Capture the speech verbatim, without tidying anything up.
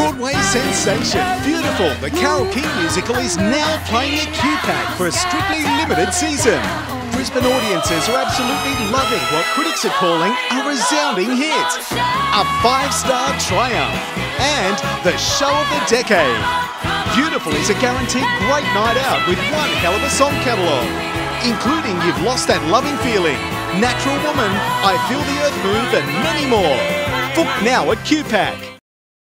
Broadway sensation, Beautiful, the Carole King musical is now playing at Q PAC for a strictly limited season. Brisbane audiences are absolutely loving what critics are calling a resounding hit, a five-star triumph, and the show of the decade. Beautiful is a guaranteed great night out with one hell of a song catalogue, including You've Lost That Loving Feeling, Natural Woman, I Feel the Earth Move and many more. Book now at Q PAC.